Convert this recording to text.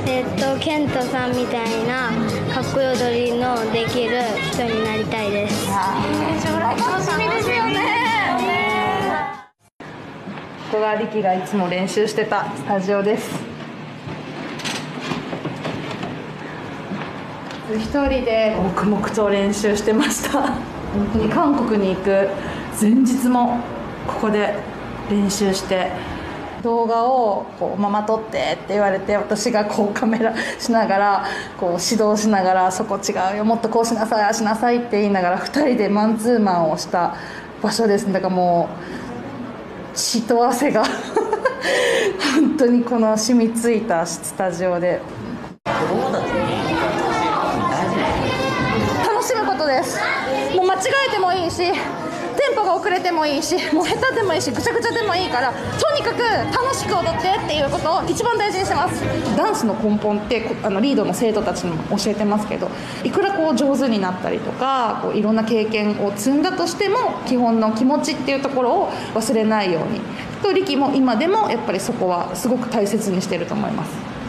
ケントさんみたいなかっこいい踊りのできる人になりたいです。 将来楽しみですよね。ここがリキがいつも練習してたスタジオです。一人で黙々と練習してました。本当に韓国に行く前日もここで練習して、動画をこうママ撮ってって言われて、私がこうカメラしながらこう指導しながら、そこ違うよ、もっとこうしなさい、ああしなさいって言いながら2人でマンツーマンをした場所ですね。だからもう血と汗が本当にこの染みついたスタジオで楽しむことです。もう間違えてもいいし、テンポが遅れてもいいし、もう下手でもいいし、ぐちゃぐちゃでもいいから、とにかく楽しく踊ってっていうことを一番大事にしてます。ダンスの根本ってリードの生徒たちにも教えてますけど、いくらこう上手になったりとか、こういろんな経験を積んだとしても、基本の気持ちっていうところを忘れないように、リキも今でもやっぱりそこはすごく大切にしてると思います。